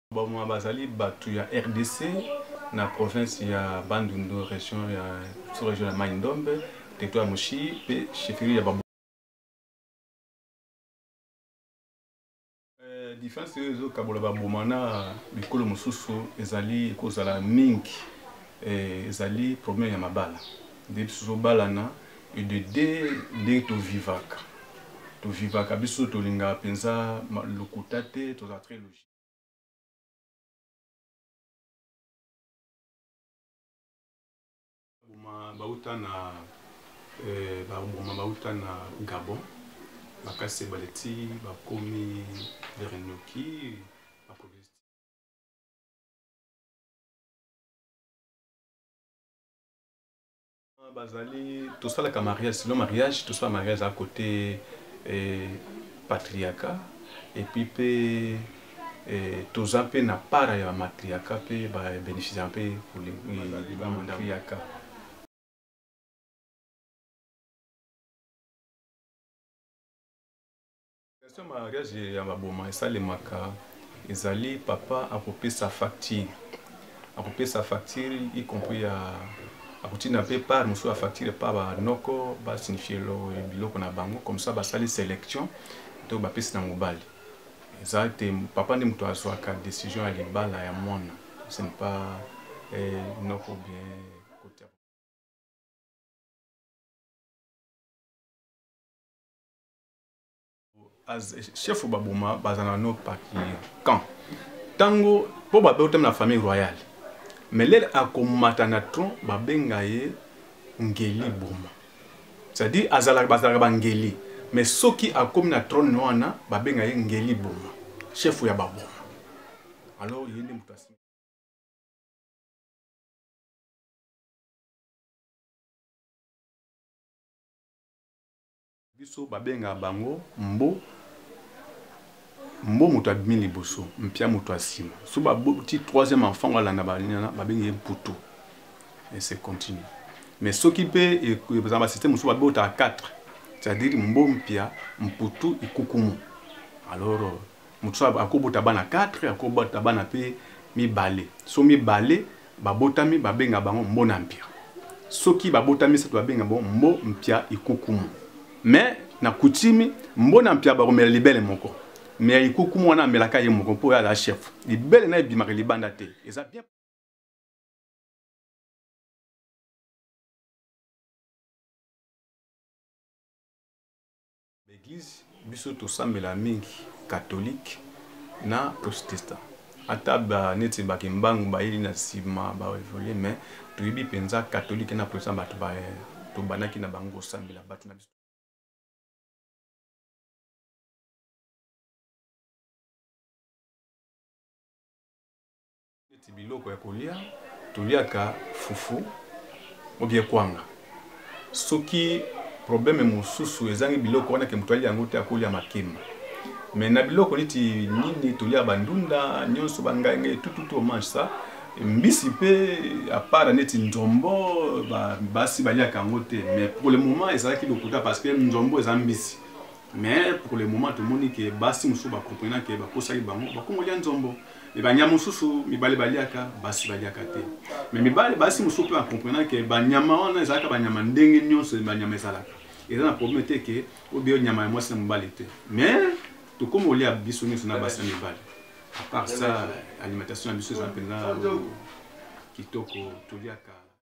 Bon, moi, bazali batu ya RDC na province ya Bandundu région ya sous-région ya Mai-Ndombe territoire Moshi pe chefferie ya Babu. Différence ezo kabola babomana bikolo mosusu ezali ekozala mingi ezali problème ya mabala nde biso balana et de nde tovivaka biso tolinga penza lokuta te toza très logique. Bauta na Gabon bakasi baleti bakomi Berenoki bazali tosalaka mariage silo mariage tosala mariage à côté patriarcat et puis pe toza pe na para ya matriarcat pe ba bénéficier un peu pour les matriarcat. Mariage ya baboma esalemaka ezali papa akopesa facture y compris ya akotina pe par mosusu ya facture pa banoko basignifie biloko na bango comme ça basali sélection to bapesi na mobali eza te papa nde moto azwaka décision ya libala ya mwana ce n'est pas noko bien côté. Chef baboma bazana no paki quand tango po babe na famille royale mais l'air akomata na tron babenga ye ngeli boma c'est-à-dire azalaka bazalaka bangeli mais soki akomi na tron wana babenga ye ngeli boma chef ya baboma alors yende mutasi biso babenga bango mbo moto abimi liboso mpia moto asima so baboti troisième enfant wala na balina babengi mputu et c'est continue mais soki pe dans le système so babota à 4 c'est-à-dire mbo mpia mputu ikukumu alors moto akobota bana 4 akobota bana pe mibale so mibale babotami babenga bango mbo na mpia soki babotami se to babenga bon mbo mpia ikukumu mais na kutimi mbo na mpia baromela libele moko mais ikukumu wana amelaka ye moko po ya la chef libele na ebimaka libanda te eza bien. L'église biso tosambela mingi catholique na protestant ata ba neti bakimbangu bayeli na sima ba évoluer mais toyebi penza catholique na protestant bato ba to banaki na bango sambela bato na biso. Neti biloko ya kolia toliaka fufu obie kwanga soki problème mosusu ezangi biloko wana ke mutwali yango te akolia makemba mais na biloko niti nini tolia bandunda nyonso bangaenge tout mange ça mbisi pe à part neti nzombo basi baliaka yango te mais pour le moment ezalaki lokuta parce que nzombo eza mbisi mais pour le moment tomoni ke basi mosusu bakomprena ke bakosaki bango bakongolia nzombo mais banyama mosusu mibale baliaka basi baliaka te mais mibale basi mosusu pe bakomprena ke banyama wana ezalaka banyama ndenge nyonso banyama ezalaka eza na problème te ke obi nyama ya mwasi na mobali te mais tokomi olia biso nyonso na basi na mibale à part ça alimentation ya biso eza mpenza kitoko toliaka.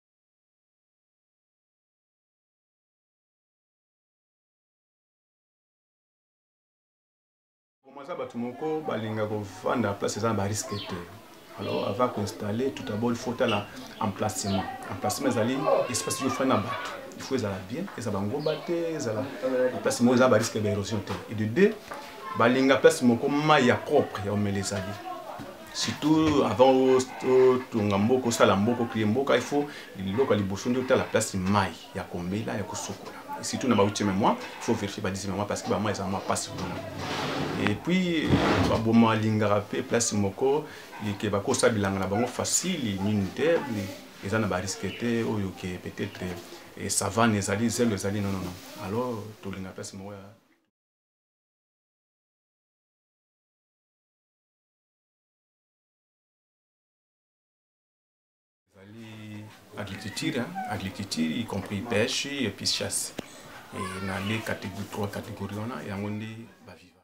Commencer bato moko balinga kovanda place eza ba risque te alors avant d'installer tout d'abord il faut la emplacement ezali espace yo fana bato il faut ezala bien ezala ngomba te ezala place mo eza ba risque d'érosion te et de deux balinga place moko mai ya propre ya omela ezali surtout avant tonga mboko sala mboko kriye mboka il faut biloko liboso ndio ta la place mai ya kombela ya kosokola surtout na ba 8e mois il faut vérifier ba 10e mois parce que ba mois eza mois passe et puis baboma lingara pe place moko ke bakosa bilanga na bango facile immunitaire eza na ba risque te oyo ke peut-être savane ezali zelo ezali non alors to linga place moko ya agriculture, y compris pêche et puis chasse. Et dans les catégories, 3 catégories, il y a un va vivre.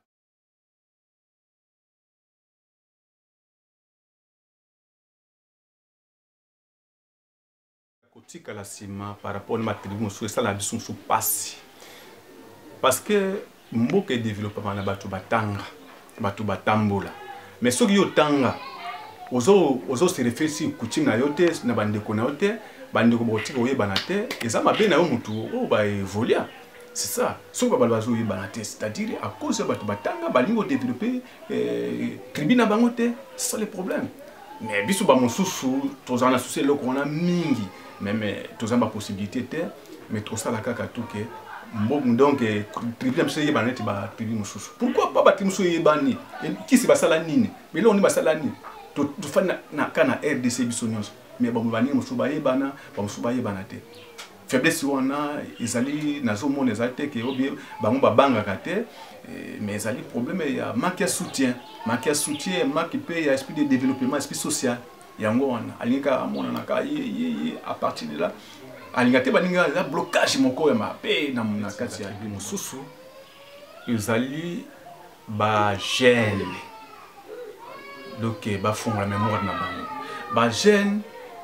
Kotika la sima par rapport à ma tribu, ça la biso sous passe. Parce que mboka développement na batu batanga, batu batambola. Mais ceux qui ont tanga, ozo se réfère si coutume na yote na bandeko na yote, bandeko botika oye banate, et ça m'a bien na mutu o ba évoluer. C'est ça. Ceux qui bazo oye banate, c'est-à-dire à cause de batu batanga, balingo développer tribu na bangote, c'est ça le problème. Mais biso ba mosusu, tozana souci le qu'on a mingi. Même tous les possibilités, mais tout ça la kaka tout que donc tribu monsieur yebaneti ba tribu mususu. Pourquoi pas ba tribu monsieur yebani? Qui c'est basala nini? Mais là on est basala nini? Tout fana na kana RDC bisonyos. Mais ba mubani mususu ba yebana, ba mususu ba yebana te. Faiblesse wana ezali nazo mona ezate ke obi ba mo ba banga kate mais ezali problème ya manque de soutien, manque pe ya esprit de développement, esprit social. Yango wana alinga amona naka à partir de là alinga te baninga la blocage moko ya mape na kati ya mususu ezali ba gêne donc ba fond la mémoire na bango ba gêne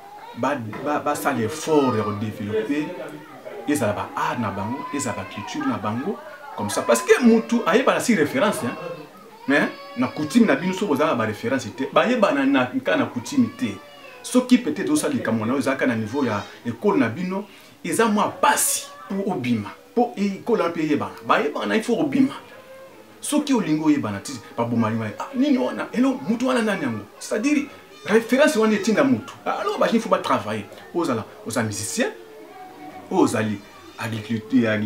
ba ça l'effort de développer ezala ba art na bango ezala ba culture na bango comme ça parce que mutu ayeba la si référence hein. Mais na coutume na bino so bozala ba référence te ba yebana na kana coutume te ce qui peut-être aussi les camerounais ezaka na niveau ya école na bino eza moi passi pour obima pour école en pays yebana ba yebana il faut obima ce qui olingo yebana ti ba bomali wa nini wana hello mutu wana nani yango c'est-à-dire référence wana etinda mutu alors ba il faut pas travailler ozala musicien ozali agriculteur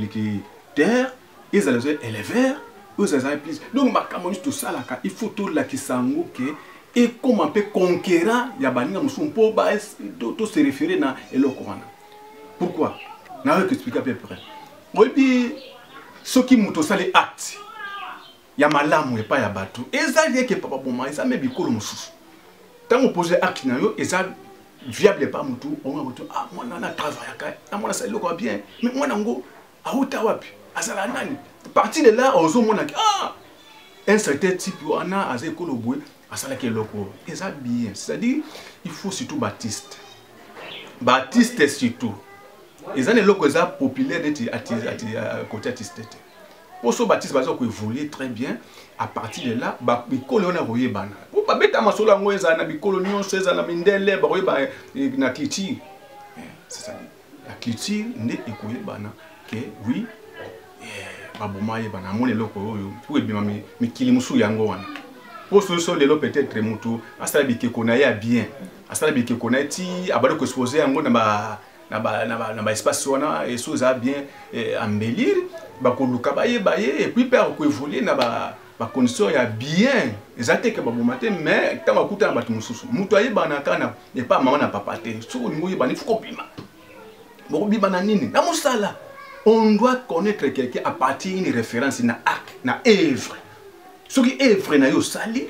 ils allaient éleveurs. Donc, tout ça, il faut tout la qui s'engouke et comment on peut conquérir Yabaninga Moussou pour se référer à Elokorana. Pourquoi? Je vais expliquer à peu près. Oui, ceux qui m'ont tous les actes, il y a malam ou pas yabatu. Et ça, il y a que papa bon, ça me bicole Moussou. Tant on pose acte, et ça viable pas Moutou, on va dire ah moi on a travaillé, ah moi ça le quoi bien, mais moi nango à Ottawapi, à Salanani. Partir de là, on a un certain type on a à Zekoloboué, à Salake Loko. Et ça bien. C'est-à-dire, il faut surtout Baptiste. Baptiste surtout. Et ça, les locaux sont populaires à côté artiste. Pour ce Baptiste, il faut évoluer très bien. À partir de là, il faut qu'on a voyé bana. Pour pas mettre ma sola ngoeza na bicolonion, c'est ça na mindele, ba na culture. C'est ça. La culture n'est écoulée bana que oui. Babumaye bana mone loko oyo pour ebima mikili musu yango wana pour ce lelo peut-être mutu asala bikeko na ya bien asala bikeko na ti abalo ko exposer yango na ba espace wana et so za bien embellir ba ko luka ba ye et puis père ko évoluer na ba condition ya bien ezate ke babumate mais tanga kuta na batu mususu mutu aye bana kana et pas maman na papa te so ngo yeba ni fuko bima bo bima nini na musala. On doit connaître quelqu'un à partir d'une référence, d'une acte, d'une œuvre. Ce qui est œuvre, na yo sali,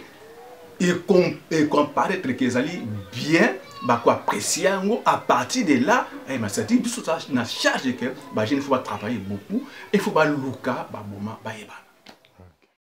et comparaître que sali bien, bah quoi apprécier à partir de là, et ma c'est dit, na charge que bah je ne faut pas travailler beaucoup, il faut pas luka bah boma bah yeba.